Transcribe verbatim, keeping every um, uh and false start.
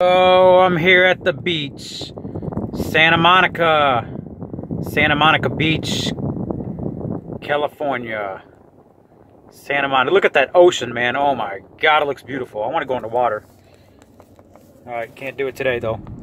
Oh, I'm here at the beach. Santa Monica. Santa Monica Beach, California. Santa Monica. Look at that ocean, man. Oh my God, it looks beautiful. I want to go in the water. Alright, can't do it today though.